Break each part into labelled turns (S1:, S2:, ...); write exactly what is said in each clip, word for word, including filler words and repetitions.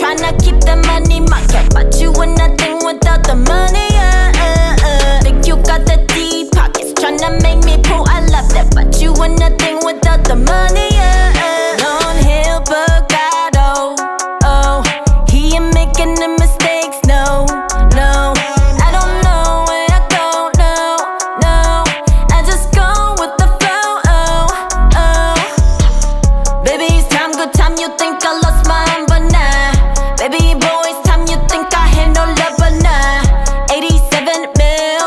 S1: tryna keep the money market, but you were nothing without the money. Uh, uh, uh. Think you got the deep pockets, tryna make me pull. I love that, but you were nothing without the money. Uh, uh. Long hair, Bugado. Oh, he ain't making the mistakes. No, no. I don't know where I go. No, no. I just go with the flow. Oh, oh. Baby, it's time, good time. You think I lost my mind, but nah. Baby boy, it's time. You think I had no love, but nah. eighty-seven mil.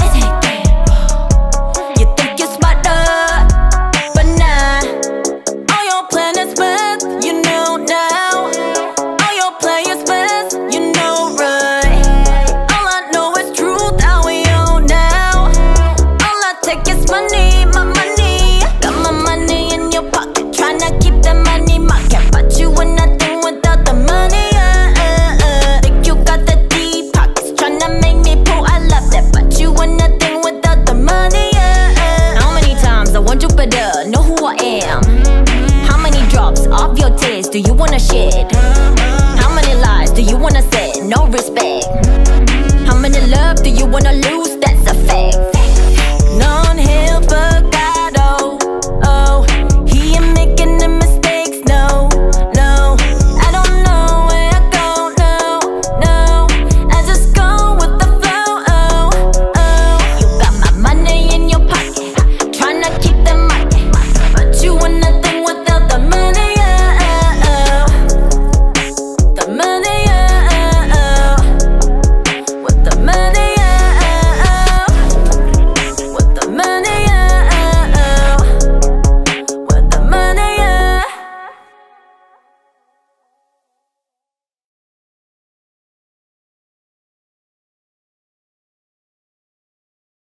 S1: You think you're smarter, but nah. All your planets best, you know now. All your players best, you know right. All I know is truth, how we own now. All I take is money, my money. Got my money in your pocket, tryna keep the money market, but you were nothing without the money. Uh, uh, uh. Think you got the deep pockets, tryna make me pull. I love that, but you were nothing without the money. Uh, uh. How many times I want you better, know who I am? How many drops of your tears do you wanna shed? How many lies do you wanna say? No respect. How many love do you wanna lose? That's a fact.